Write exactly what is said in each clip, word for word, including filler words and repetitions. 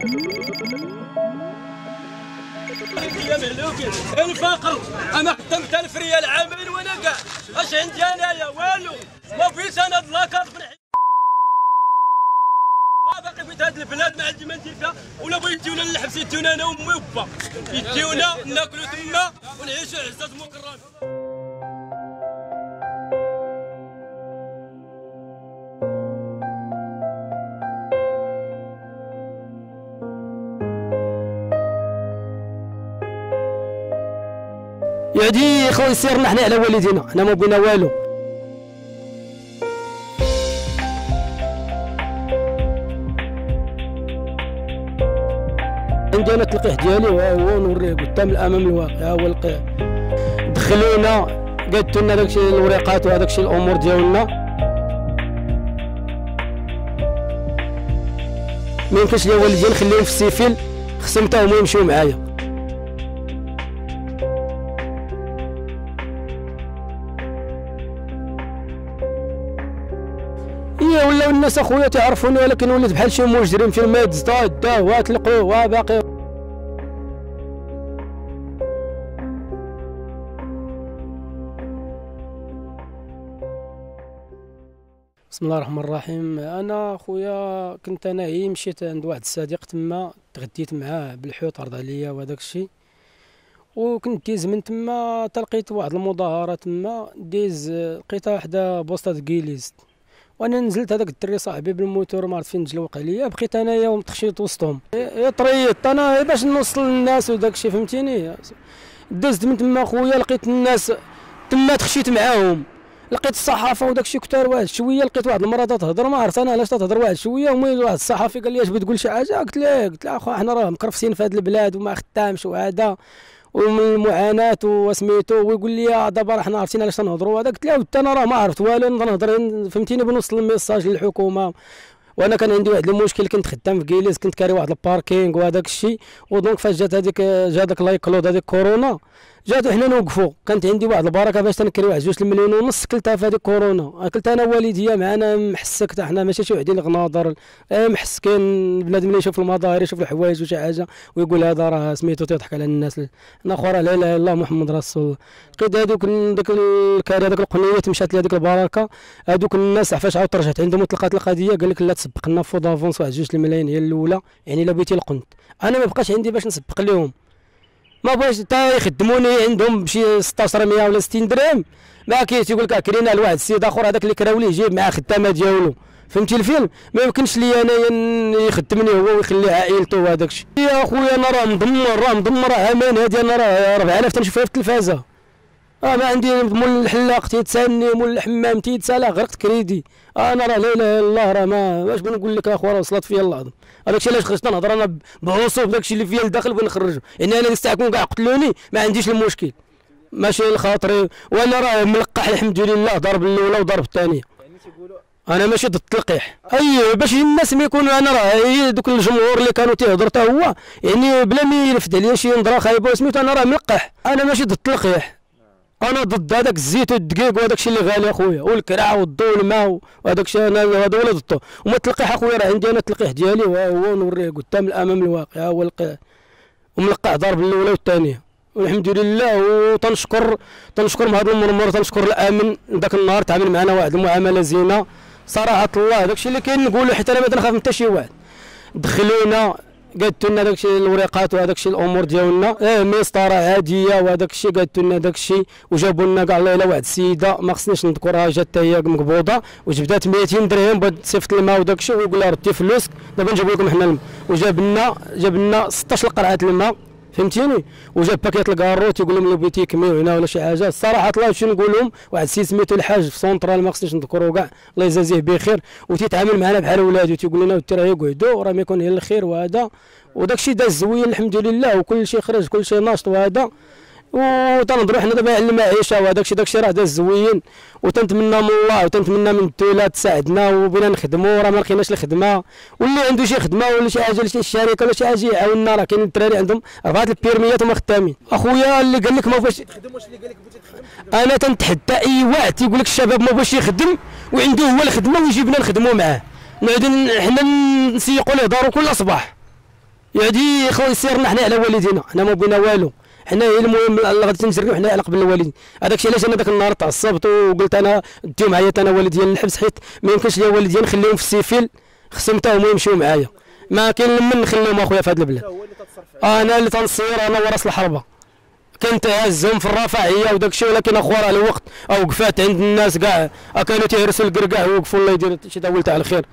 يا مهلوكين الفقر، انا خدمت ألف ريال عامين وانا كاع اش عندي انايا والو، ما فيش انا لاكارت من ما باقي في هذه البلاد، ما عندي ما ندير فيها، ولا بغيت يديونا للحبس يديونا انا وامي وبا، يديونا ناكلوا تما ونعيشوا عزات مكرمين. يعدي خويا سيرنا حنا على والدينا، حنا ما بغينا والو. عندي انا التلقيح ديالي ها هو نوريه قدام الامام الواقع، ها هو القيح. دخلونا قالت لنا داكشي الوريقات وهذاك الشيء الامور ديالنا، ما يمكنش لي والدي نخليهم في السيفيل، خصهم حتى هما يمشيو معايا. هي ولاو الناس اخويا تعرفوني، ولكن وليت بحال شي مجرم في الميدز، تا داو طلقوه باقي. بسم الله الرحمن الرحيم. انا خويا كنت انا هي مشيت عند واحد الصديق تما، تغديت معاه بالحوت عرض عليا وهداك الشيء، وكنت ديز من تما تلقيت واحد المظاهره تما ديز، لقيتها حدا بوسطة كيليز، وانا نزلت هذاك الدري صاحبي بالموتور ما عرفت فين جا وقع ليا، بقيت انايا ومتخشيت وسطهم، يا طريت انا باش نوصل للناس وداك الشيء فهمتيني. دزت من تما خويا لقيت الناس تما تخشيت معاهم، لقيت الصحافه وداك الشيء كثار واحد شويه، لقيت واحد المراه تهضر ما عرفت انا علاش تهضر واحد شويه، ومي واحد الصحافي قال لي اش بتقول شي حاجه، قلت له قلت له اخويا حنا راه مكرفسين في هذه البلاد وما خدامش وهذا ومن المعاناه وسميتو، ويقول لي دابا راه حنا عرفتين علاش تنهضروا هذا، قلت له حتى انا راه ما عرفت والو نهضر فهمتيني بنوصل الميساج للحكومه. وانا كان عندي واحد المشكل، كنت خدام في كيليز، كنت كاري واحد الباركينغ وهذاك الشيء، ودونك فاش جات هذيك جا داك لايكلود هذيك كورونا جاتو حنا نوقفوا، كانت عندي واحد البركه باش تنكري واحد جوج المليون ونص كلتها في هذيك كورونا، كلت انا والديا معنا محسك حتى حنا ماشي شي وحدين غناضر محس، كاين بنادم اللي يشوف المظاهر يشوف الحوايج وشي حاجه ويقول هذا راه سميتو تيضحك على الناس، انا خويا لا اله الا الله محمد رسول الله. لقيت هذوك داك الكاري هذاك القنيه تمشات لهذيك البركه، هذوك الناس فاش عاود رجعت عندهم وتلقات القضيه قال لك لا تسبق لنا فودافونس واحد جوج الملايين هي الاولى، يعني الا بغيتي القنت انا ما بقاش عندي باش نسبق لهم، ما بغاش حتى يخدموني عندهم بشي ستاش مية ولا ستين درهم، ما كاين تيقول لك كرينا لواحد السيد اخر هذاك اللي كراولي يجيب معاه خدامه ديالو، فهمتي الفيلم، ما يمكنش لي انايا يخدمني هو ويخلي عائلته وهذاك الشيء. يا اخويا انا راه مدمر راه مدمر عامان هادي، انا راه أربعة آلاف تنشوفها في التلفازه، اه ما عندي مول الحلاق تيتسالني، مول الحمام تيتسالى، غرقت كريدي، انا راه لا اله الا الله، راه ما واش بنقول لك اخويا، راه وصلت فيا العظم، هذاك الشيء علاش خرجت نهضر انا بعصوب، داك الشيء اللي فيا لداخل بغي نخرجو، يعني انا نستحكم كاع قتلوني ما عنديش المشكل، ماشي لخاطري، وانا راه ملقح الحمد لله، ضرب الاولى وضرب الثانيه، انا ماشي ضد التلقيح، ايوه باش الناس ما يكونوا، انا راه دوك الجمهور اللي كانوا تيهضر حتى هو يعني بلا ما يرفد عليا شي نظره خايبه وسميتو، انا راه ملقح، انا ماشي ضد التلقيح، انا ضد هذاك الزيت والدقيق وهذاك الشيء اللي غالي اخويا، والكرع والضو والماء وهذاك الشيء، انا هذا ولا ضده، وما التلقيح اخويا راه عندي انا التلقيح ديالي وهو نوريه قدام الامام الواقع، ها هو القيح وملقح ضرب الاولى والثانيه، والحمد لله. وتنشكر تنشكر مع هذا المرمر، تنشكر الامن ذاك النهار تعامل معنا واحد المعامله زينه صراحه الله، داك الشيء اللي كاين نقولوا حتى انا ما تنخاف من حتى شي واحد. دخلونا قالت لنا داك الشيء الوريقات وهذاك الشيء الامور ديالنا، اه مسطره عاديه وهذاك الشيء، قالت لنا داك الشيء، وجابوا لنا كاع الله الا واحد السيده ما خصنيش نذكرها جات حتى هي مقبوضه وجبدات مئتين درهم بغات تصيفط الماء وداك الشيء، ويقول لها ردي فلوسك دابا نجيبوا لكم حنا الماء، وجاب لنا جاب لنا ستطاش قرعه الماء فهمتيني، وجاب باكيت الكارو تيقول لهم اللي بغيتي يكميو هنا ولا شي حاجه، الصراحه الله شنو نقول لهم، واحد السيد سميتو الحاج في سونترال ما خصنيش نذكرو كاع الله يجازيه بخير، وتيتعامل معنا بحال ولادو، تيقول لنا انت راه يقعدوا راه ما يكون الا الخير وهذا، وداك الشيء داز زوين الحمد لله، وكل شيء خرج كل شيء ناشط وهذا، وتنهضروا حنا دابا على المعيشه وهذاك الشيء، داك الشيء راه داز زوين، وتنتمنى من الله وتنتمنى من الدوله تساعدنا وبغينا نخدموا، راه ما لقيناش الخدمه، واللي عنده شي خدمه ولا شي حاجه لشي شركه ولا شي حاجه يعاوننا، راه كاينين الدراري عندهم اربعه البيرميات وما خدامين. اخويا اللي قال لك ما بغاش تخدم، واش اللي قال لك بغيتي تخدم؟ انا تنتحدى اي واحد تيقول لك الشباب ما بغاش يخدم وعنده هو الخدمه ويجيبنا نخدموا معاه، نعود حنا نسيقوا له دارو كل صباح، يعدي خويا يسيرنا حنا على والدينا، حنا ما بغينا والو، حنا المهم غادي تنجريو حنا على قبل الوالدين. هذاك الشيء علاش انا ذاك النهار تعصبت وقلت انا ديو معايا انا والديا للحبس، حيت ما يمكنش ليا والديا نخليهم في السيفيل، خصهم حتى هما يمشيو معايا، ما كاين من نخليهم اخويا في هذا البلاد. انا اللي تنصير، انا وراس الحربه كنت هزهم في الرفاعيه وداك الشيء، ولكن اخو راه الوقت وقفات عند الناس كاع كانوا تيهرسوا الكركاع ووقفوا الله يدير شي داول تاع الخير.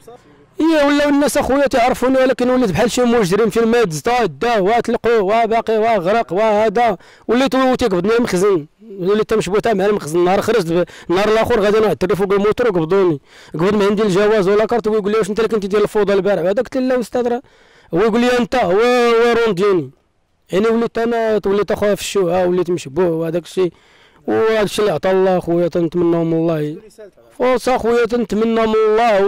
هي ولاو الناس اخويا تعرفوني، ولكن وليت بحال شي مجرم في الماء دزتا دا وطلقوا وباقي وغرق وهذا، وليت تيقبضني المخزن، وليت مشبوطه مع المخزن. نهار خرجت النهار الاخر غادي نعترف فوق الموتور وقبضوني، قبض من عندي الجواز ولا كارت، ويقول لي واش انت اللي كنتي ديال الفوضى البارح؟ هذاك قلت له لا استاذ راه، هو يقول لي انت هو رونديني، يعني وليت انا وليت اخويا في الشوهه، وليت مشبوه وهذاك الشيء، وهذا الشيء اللي عطا الله خويا تنتمناو من الله فرصة خويا، تنتمنى من الله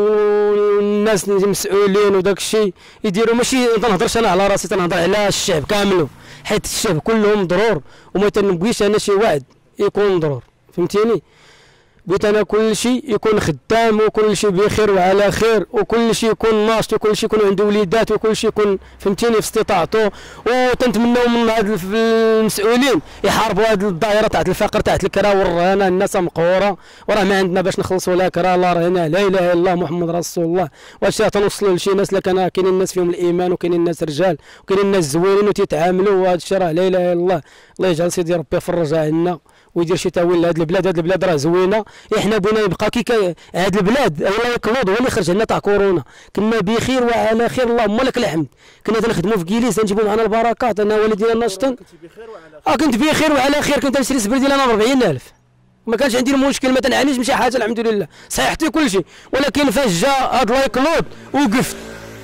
والناس المسؤولين وداك الشيء يديروا. ماشي تنهضرش انا على راسي، تنهضر على الشعب كامل، حيت الشعب كلهم ضرور، وما تنبغيش انا شي واحد يكون ضرور، فهمتيني؟ بغيت انا كل شيء يكون خدام، وكل شيء بخير وعلى خير، وكل شيء يكون ناشط، وكل شيء يكون عنده وليدات، وكل شيء يكون فهمتيني في استطاعته. وتنتمناو من هاد المسؤولين يحاربوا هاد الظاهره تاع الفقر تاع الكرا والرهانه، الناس مقهوره وراه ما عندنا باش نخلصوا لا كرا لا رهانه، لا اله الا الله محمد رسول الله. واش تنوصلوا لشي ناس؟ لكن كاينين الناس فيهم الايمان، وكاينين الناس رجال، وكاينين الناس زوينين وتيتعاملوا، وهذا الشيء راه لا اله الا الله. الله يجعل سيدي ربي يفرج عنا ويدير شي تاويل لهاد البلاد. هاد البلاد راه زوينه، احنا بغينا يبقى كي هاد البلاد. الله يكلوض هو اللي خرج لنا تاع كورونا، كنا بخير وعلى خير اللهم لك الحمد. كنا تنخدموا في كيليس نجيبوا معنا البركات، انا والدينا ناشطين. اه كنت بخير وعلى خير، كنت نشري السبر ديال انا ب أربعين ألف، ما كانش عندي المشكل، ما تنعانيش من شي حاجه الحمد لله، صحتي كل شيء. ولكن فاش جا هاد الله يكلوض وقفت،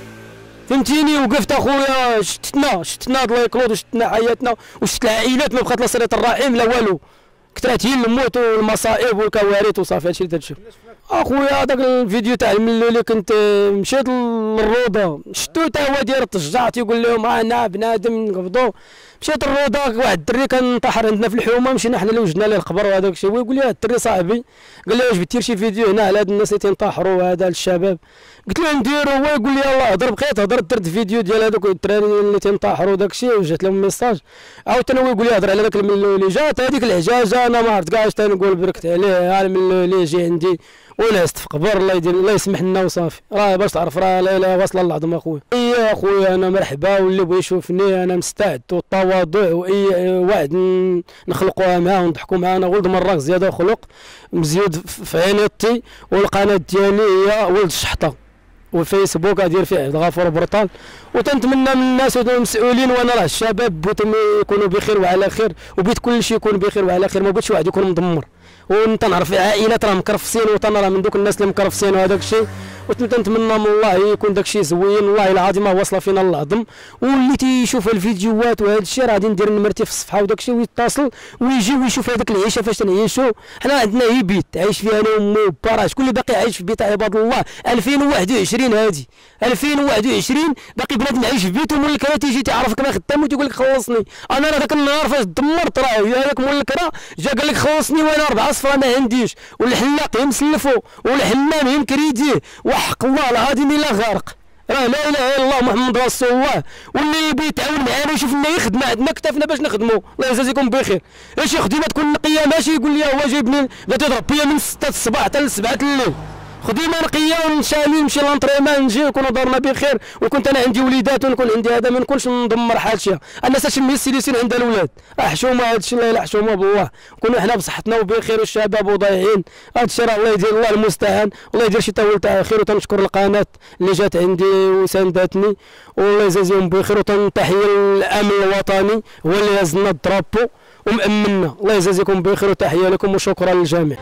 فهمتيني؟ وقفت اخويا، شتنا شتنا الله يكلوض، وشتنا حياتنا، وشت العائلات ما بقات لا صله الرحم لا والو، كثرت هي الموت والمصائب والكوارث وصافي. هادشي اللي تنشوف اخويا. هذاك الفيديو تاع الملولي كنت مشيت للروضه، شفتو تا هو داير التشجعت يقول لهم انا بنادم نقبضو. مشيت للروضه، واحد الدري كان طاحر عندنا في الحومه، مشينا حنا اللي وجدنا ليه القبر وهذاك الشيء، ويقول لي هذا الدري صاحبي قال لي واش بتير شي فيديو هنا على هاد الناس اللي تنطاحروا وهذا الشباب؟ قلت له نديرو. هو يقول لي يلاه هضر، بقيت هضر، درت فيديو ديال هذوك الدراري اللي تنطاحروا وداك الشيء، وجات لهم ميساج. عاوتاني هو يقول لي هضر على داك الملولي. جات هذيك العجاجه انا ما عرفت كاع اش تنقول، بركت عليه ها الملولي جي عندي ولعست في قبر، الله يدير الله يسمح لنا وصافي. راه باش تعرف راه لا اله واصله للعظم اخويا. اي اخويا انا مرحبا، واللي بغى يشوفني انا مستعد، والتواضع واي واحد نخلقوها معاه ونضحكوا معاه. انا ولد مراك زياده خلق مزيود في عينيتي، والقناه ديالي هي ولد الشحطه، والفيسبوك ادير فيه عبد الغفور برطال. وتنتمنى من الناس والمسؤولين، وانا راه الشباب بغيتهم يكونوا بخير وعلى خير، وبغيت كل شيء يكون بخير وعلى خير، ما بغيتش واحد يكون مدمر. وتنعرف عائلات راه مكرفسين، وتنرى من دوك الناس اللي مكرفسين وهذاك الشيء. وتنتمنى من الله يكون داك الشيء زوين، والله العظيم واصله فينا العظم. واللي تيشوف الفيديوهات وهذا الشيء راه غادي ندير نمرتي في الصفحه وداك الشيء، ويتصل ويجي ويشوف هذاك العيشه فاش تنعيشوا. حنا عندنا هي بيت عايش فيها انا وامي وبا، شكون اللي باقي عايش في بيت عباد الله؟ ألفين وواحد وعشرين هادي ألفين وواحد وعشرين باقي بنادم عايش في بيته، مول الكرا تيجي تعرفك ما خدام وتيقول لك خلصني. انا راه ذاك النهار فاش دمرت راه هذاك مول الكرا جا قال لك خلصني، وانا أربعة صفرا ما عنديش، والحلاق يمسلفو والحمام يمكريديه، وحق الله العظيم الا غارق. راه لا اله الا الله محمد رسول الله. واللي يبي يتعاون معنا ويشوف لنا يخدم، عندنا كتافنا باش نخدموا. الله يجازيكم بخير. شي خدمه تكون نقيه، ماشي يقول لي هو جايبني بدا يضرب بيا من ستة الصباح حتى لسبعة الليل. خديمه نقيه ونشالي نمشي لونطريمون نجي ونكونوا دارنا بخير. وكنت انا عندي وليدات ونكون عندي هذا، ما نكونش ندمر حالتي. الناس اش ميسيليسين عند الاولاد حشومه، هذا الشيء لا حشومه بالله. نكونوا حنا بصحتنا وبخير، والشباب وضايعين. هذا الشيء راه الله يدير، الله المستعان، الله يدير شي تاول تاع خير. وتنشكر القناه اللي جات عندي وساندتني، والله يجازيهم بخير. وتنتحيه الامن الوطني هو اللي هزنا الدرابو ومأمنا. الله يجازيكم بخير، وتحيه لكم وشكرا للجميع.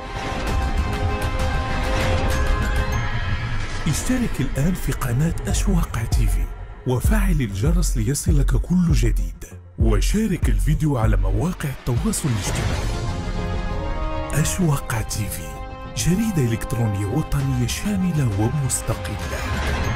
اشترك الآن في قناة أشواق تيفي وفعل الجرس ليصلك كل جديد، وشارك الفيديو على مواقع التواصل الاجتماعي. أشواق تيفي، جريدة إلكترونية وطنية شاملة ومستقلة.